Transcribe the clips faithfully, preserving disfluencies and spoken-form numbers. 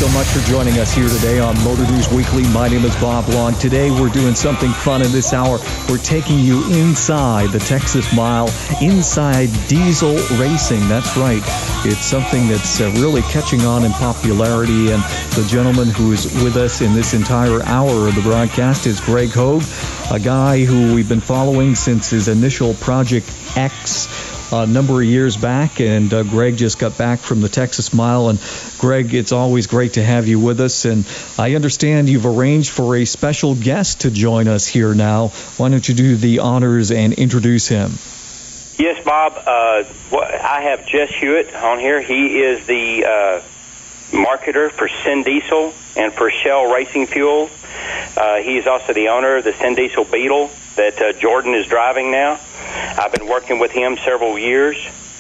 so much for joining us here today on Motor News Weekly. My name is Bob Long. Today we're doing something fun in this hour. We're taking you inside the Texas Mile, inside diesel racing. That's right. It's something that's uh, really catching on in popularity, and the gentleman who is with us in this entire hour of the broadcast is Greg Hogue, a guy who we've been following since his initial Project X a number of years back, and uh, Greg just got back from the Texas Mile. And Greg, it's always great to have you with us, and I understand you've arranged for a special guest to join us here now. Why don't you do the honors and introduce him? Yes, Bob. Uh, I have Jess Hewitt on here. He is the uh, marketer for Syndiesel and for Shell Racing Fuel. Uh, he is also the owner of the Syndiesel Beetle that uh, Jordan is driving now. I've been working with him several years,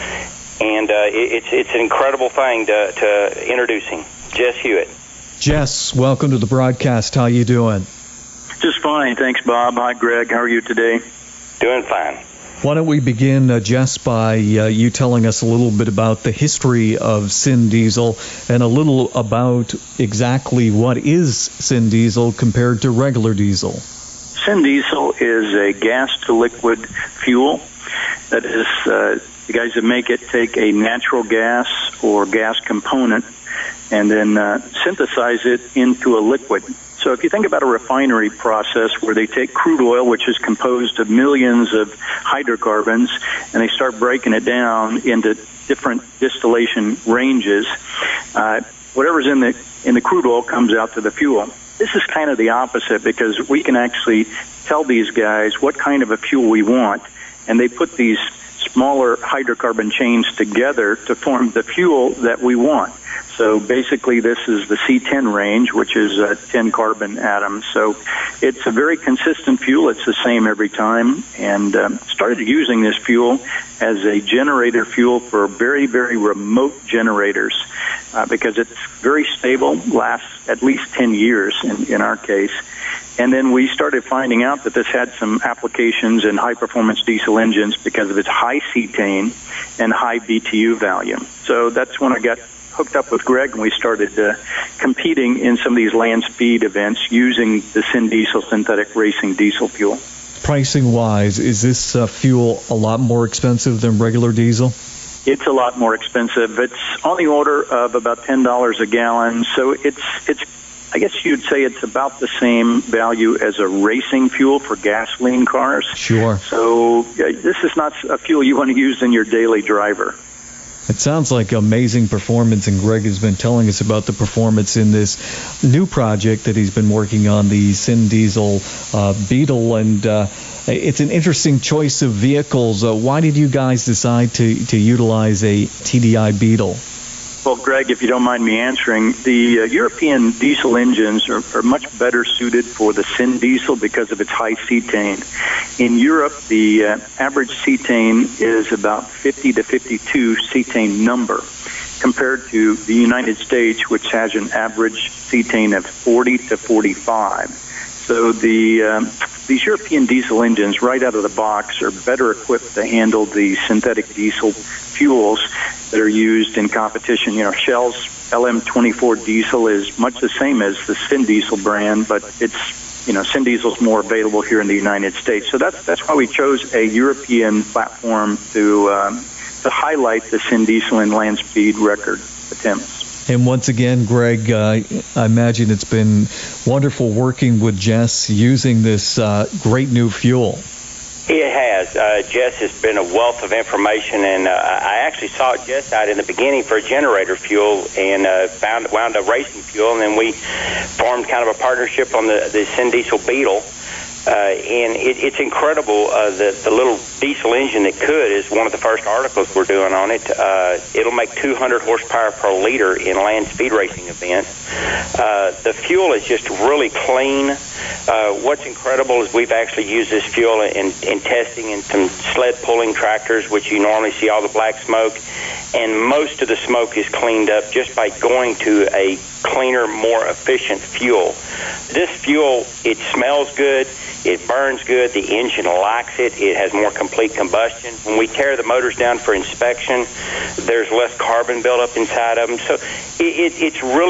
and uh, it, it's it's an incredible thing to, to introduce him. Jess Hewitt. Jess, welcome to the broadcast. How you doing? Just fine, thanks, Bob. Hi, Greg. How are you today? Doing fine. Why don't we begin, uh, Jess, by uh, you telling us a little bit about the history of Syndiesel and a little about exactly what is Syndiesel compared to regular diesel. Syndiesel is a gas-to-liquid fuel. That is, uh, the guys that make it take a natural gas or gas component and then uh, synthesize it into a liquid. So if you think about a refinery process where they take crude oil, which is composed of millions of hydrocarbons, and they start breaking it down into different distillation ranges, uh, whatever's in the in the crude oil comes out to the fuel. This is kind of the opposite, because we can actually tell these guys what kind of a fuel we want, and they put these smaller hydrocarbon chains together to form the fuel that we want. So basically this is the C ten range, which is uh, ten carbon atoms. So it's a very consistent fuel. It's the same every time. And um, started using this fuel as a generator fuel for very, very remote generators uh, because it's very stable, lasts at least ten years in, in our case. And then we started finding out that this had some applications in high-performance diesel engines because of its high cetane and high B T U value. So that's when I got hooked up with Greg, and we started uh, competing in some of these land speed events using the Syndiesel synthetic racing diesel fuel. Pricing-wise, is this uh, fuel a lot more expensive than regular diesel? It's a lot more expensive. It's on the order of about ten dollars a gallon, so it's it's. I guess you'd say it's about the same value as a racing fuel for gasoline cars. Sure. So uh, this is not a fuel you want to use in your daily driver. It sounds like amazing performance, and Greg has been telling us about the performance in this new project that he's been working on, the Syndiesel uh, Beetle, and uh, it's an interesting choice of vehicles. Uh, why did you guys decide to, to utilize a T D I Beetle? Well, Greg, if you don't mind me answering, the uh, European diesel engines are, are much better suited for the Syndiesel because of its high cetane. In Europe, the uh, average cetane is about fifty to fifty-two cetane number, compared to the United States, which has an average cetane of forty to forty-five. So the um, these European diesel engines, right out of the box, are better equipped to handle the synthetic diesel fuels that are used in competition. You know, Shell's L M twenty-four diesel is much the same as the Syndiesel brand, but it's, you know, Syndiesel's more available here in the United States. So that's that's why we chose a European platform to um, to highlight the Syndiesel in land speed record attempts. And once again, Greg, uh, I imagine it's been wonderful working with Jess using this uh, great new fuel. It has. Uh, Jess has been a wealth of information, and uh, I actually sought Jess out in the beginning for a generator fuel and uh, found wound up racing fuel, and then we formed kind of a partnership on the, the Syndiesel Beetle. Uh, and it, it's incredible. Uh, the, the little diesel engine that could is one of the first articles we're doing on it. Uh, it'll make two hundred horsepower per liter in land speed racing events. Uh, the fuel is just really clean. Uh, what's incredible is we've actually used this fuel in, in testing in some sled pulling tractors, which you normally see all the black smoke, and most of the smoke is cleaned up just by going to a cleaner, more efficient fuel. This fuel, it smells good, it burns good, the engine likes it, it has more complete combustion. When we tear the motors down for inspection, there's less carbon buildup inside of them. So it, it, it's really a win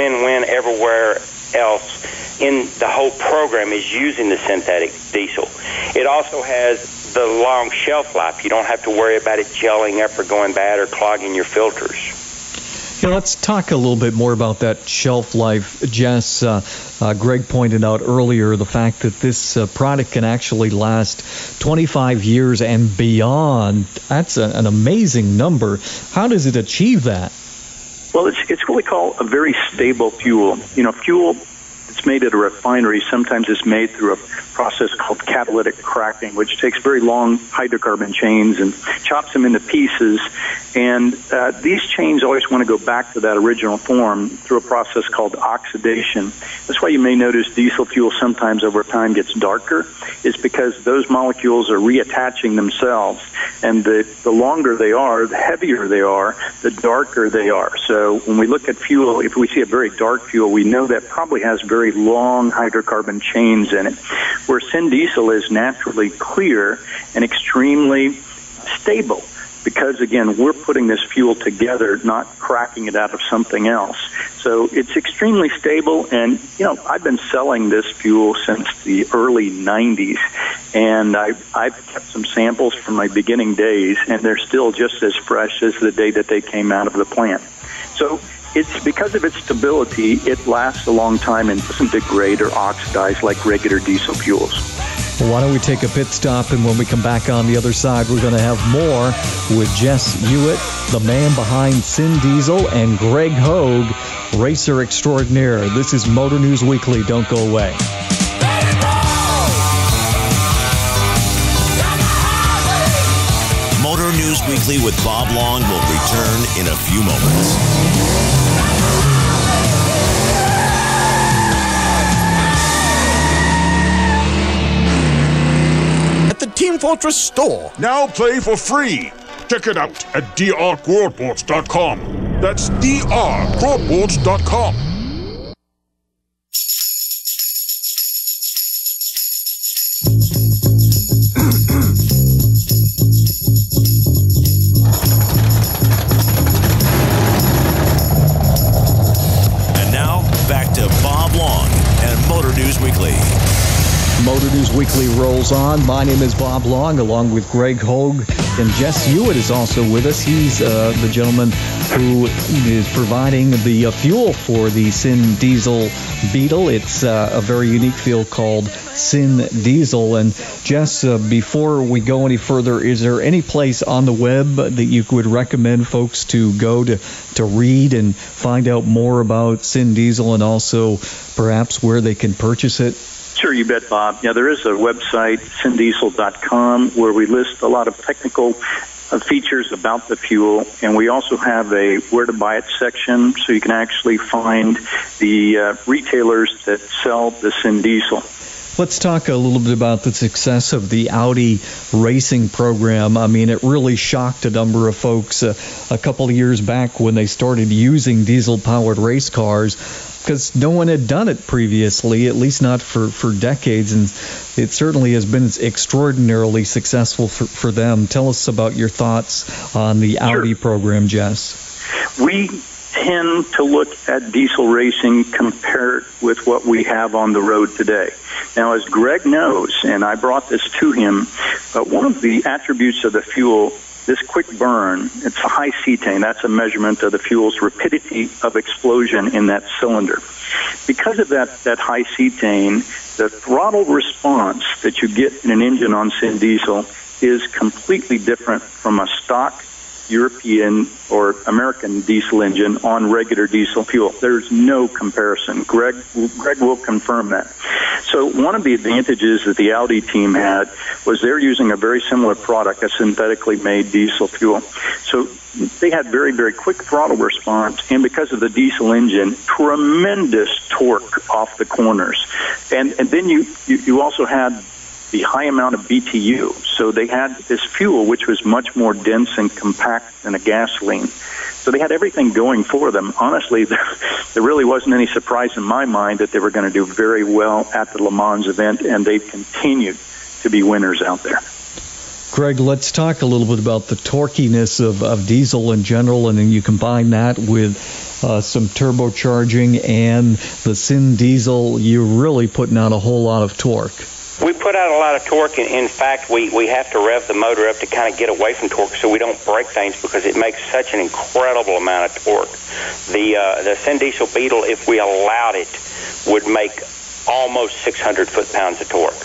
when, when, everywhere else in the whole program is using the synthetic diesel. It also has the long shelf life. You don't have to worry about it gelling up or going bad or clogging your filters. Yeah, let's talk a little bit more about that shelf life, Jess. Uh, uh, Greg pointed out earlier the fact that this uh, product can actually last twenty-five years and beyond. That's a, an amazing number. How does it achieve that? Well, it's it's really called a very stable fuel. You know, fuel that's made at a refinery sometimes is made through a process called catalytic cracking, which takes very long hydrocarbon chains and chops them into pieces. And uh, these chains always want to go back to that original form through a process called oxidation. That's why you may notice diesel fuel sometimes over time gets darker. It's because those molecules are reattaching themselves. And the, the longer they are, the heavier they are, the darker they are. So when we look at fuel, if we see a very dark fuel, we know that probably has very long hydrocarbon chains in it. Where Syndiesel is naturally clear and extremely stable. Because, again, we're putting this fuel together, not cracking it out of something else. So it's extremely stable, and, you know, I've been selling this fuel since the early nineties, and I've, I've kept some samples from my beginning days, and they're still just as fresh as the day that they came out of the plant. So it's because of its stability, it lasts a long time and doesn't degrade or oxidize like regular diesel fuels. Well, why don't we take a pit stop, and when we come back on the other side, we're going to have more with Jess Hewitt, the man behind Syndiesel, and Greg Hogue, racer extraordinaire. This is Motor News Weekly. Don't go away. Motor News Weekly with Bob Long will return in a few moments. Team Fortress store. Now play for free. Check it out at d r quadboards dot com. That's d r quadboards dot com. And now, back to Bob Long and Motor News Weekly. Motor News Weekly rolls on. My name is Bob Long, along with Greg Hogue, and Jess Hewitt is also with us. He's uh, the gentleman who is providing the uh, fuel for the Syndiesel Beetle. It's uh, a very unique fuel called Syndiesel. And Jess, uh, before we go any further, is there any place on the web that you would recommend folks to go to, to read and find out more about Syndiesel, and also perhaps where they can purchase it? Sure, you bet, Bob. Yeah, there is a website, syndiesel dot com, where we list a lot of technical uh, features about the fuel, and we also have a where to buy it section, so you can actually find the uh, retailers that sell the Syndiesel. Let's talk a little bit about the success of the Audi racing program. I mean, it really shocked a number of folks uh, a couple of years back when they started using diesel-powered race cars, because no one had done it previously, at least not for, for decades, and it certainly has been extraordinarily successful for, for them. Tell us about your thoughts on the Audi Sure. program, Jess. We tend to look at diesel racing compared with what we have on the road today. Now, as Greg knows, and I brought this to him, uh, one of the attributes of the fuel, this quick burn, it's a high cetane. That's a measurement of the fuel's rapidity of explosion in that cylinder. Because of that, that high cetane, the throttle response that you get in an engine on Syndiesel is completely different from a stock European or American diesel engine on regular diesel fuel. There's no comparison. Greg, Greg will confirm that. So one of the advantages that the Audi team had was they're using a very similar product, a synthetically made diesel fuel. So they had very, very quick throttle response, and because of the diesel engine, tremendous torque off the corners. And and then you, you, you also had the high amount of B T U. So they had this fuel, which was much more dense and compact than a gasoline. So they had everything going for them. Honestly, there, there really wasn't any surprise in my mind that they were going to do very well at the Le Mans event, and they've continued to be winners out there. Greg, let's talk a little bit about the torquiness of, of diesel in general, and then you combine that with uh, some turbocharging and the Syndiesel. You're really putting out a whole lot of torque. We put out a lot of torque, and in fact, we, we have to rev the motor up to kind of get away from torque so we don't break things, because it makes such an incredible amount of torque. The uh, the Syndiesel Beetle, if we allowed it, would make almost six hundred foot-pounds of torque.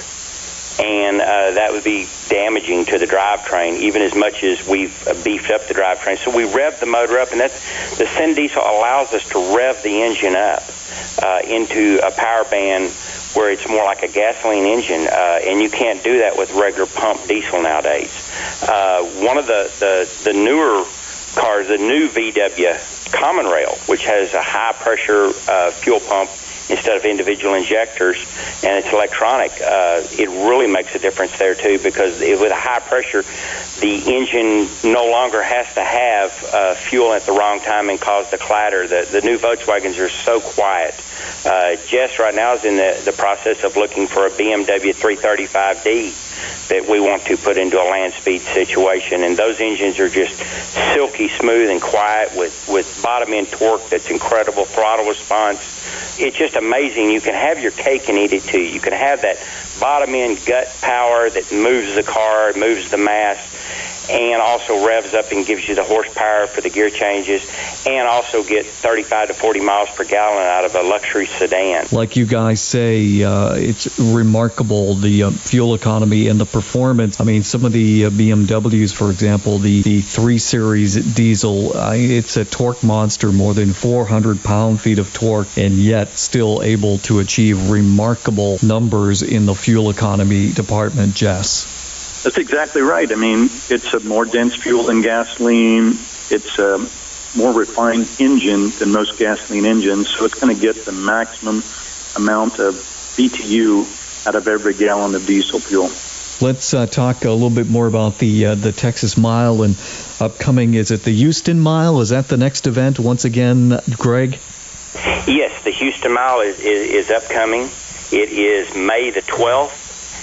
And uh, that would be damaging to the drivetrain, even as much as we've uh, beefed up the drivetrain. So we rev the motor up, and that's, the Syndiesel allows us to rev the engine up uh, into a power band where it's more like a gasoline engine, uh, and you can't do that with regular pump diesel nowadays. Uh, one of the, the, the newer cars, the new V W Common Rail, which has a high-pressure uh, fuel pump instead of individual injectors, and it's electronic, uh, it really makes a difference there, too, because it, with a high pressure, the engine no longer has to have uh, fuel at the wrong time and cause the clatter. The, the new Volkswagens are so quiet. Uh, Jess right now is in the, the process of looking for a B M W three thirty-five D that we want to put into a land speed situation, and those engines are just silky smooth and quiet with, with bottom-end torque that's incredible, throttle response. It's just amazing. You can have your cake and eat it too. You can have that bottom-end gut power that moves the car, moves the mass, and also revs up and gives you the horsepower for the gear changes, and also get thirty-five to forty miles per gallon out of a luxury sedan. Like you guys say, uh, it's remarkable, the uh, fuel economy and the performance. I mean, some of the uh, B M Ws, for example, the, the three series diesel, uh, it's a torque monster, more than four hundred pound-feet of torque, and yet still able to achieve remarkable numbers in the fuel economy department, Jess. That's exactly right. I mean, it's a more dense fuel than gasoline. It's a more refined engine than most gasoline engines, so it's going to get the maximum amount of B T U out of every gallon of diesel fuel. Let's uh, talk a little bit more about the uh, the Texas Mile and upcoming. Is it the Houston Mile? Is that the next event once again, Greg? Yes, the Houston Mile is, is, is upcoming. It is May the twelfth.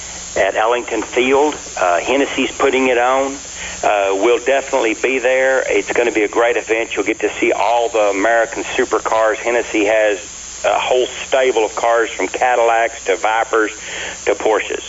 At Ellington Field. Uh, Hennessy's putting it on. Uh, we'll definitely be there. It's going to be a great event. You'll get to see all the American supercars. Hennessy has a whole stable of cars, from Cadillacs to Vipers to Porsches.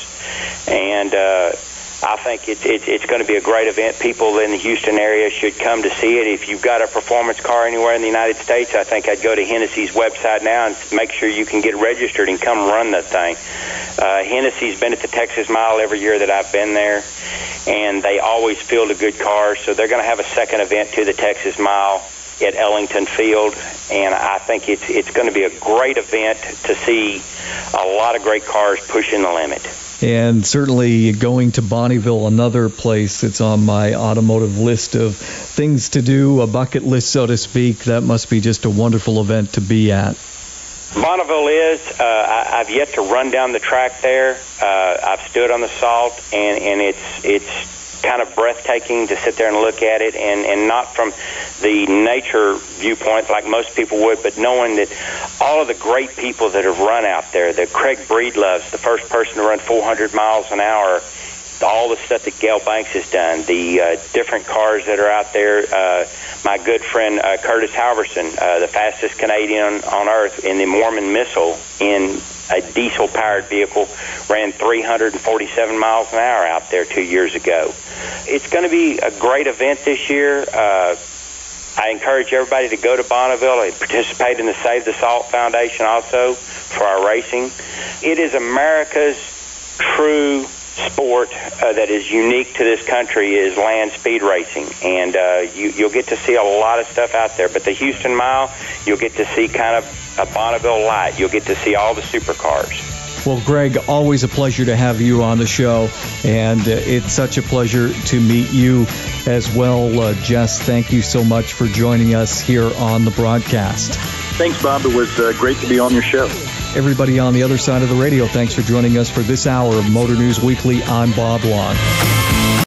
And uh, I think it's, it's, it's going to be a great event. People in the Houston area should come to see it. If you've got a performance car anywhere in the United States, I think I'd go to Hennessy's website now and make sure you can get registered and come run that thing. Uh, Hennessy's been at the Texas Mile every year that I've been there, and they always field a good car, so they're going to have a second event to the Texas Mile at Ellington Field, and I think it's it's going to be a great event to see a lot of great cars pushing the limit. And certainly going to Bonneville, another place that's on my automotive list of things to do, a bucket list, so to speak. That must be just a wonderful event to be at. Bonneville is. Uh, I, I've yet to run down the track there. Uh, I've stood on the salt, and, and it's it's kind of breathtaking to sit there and look at it, and, and not from the nature viewpoint like most people would, but knowing that all of the great people that have run out there, that Craig Breedlove's the first person to run four hundred miles an hour, all the stuff that Gail Banks has done, the uh, different cars that are out there. Uh, my good friend uh, Curtis Halverson, uh, the fastest Canadian on earth in the Mormon missile in a diesel-powered vehicle, ran three hundred forty-seven miles an hour out there two years ago. It's going to be a great event this year. Uh, I encourage everybody to go to Bonneville and participate in the Save the Salt Foundation also for our racing. It is America's true sport uh, that is unique to this country, is land speed racing, and uh, you, you'll get to see a lot of stuff out there. But the Houston Mile, you'll get to see kind of a Bonneville light. You'll get to see all the supercars. Well, Greg, always a pleasure to have you on the show, and uh, it's such a pleasure to meet you as well. Uh, Jess, thank you so much for joining us here on the broadcast. Thanks, Bob. It was uh, great to be on your show. Everybody on the other side of the radio, thanks for joining us for this hour of Motor News Weekly. I'm Bob Long.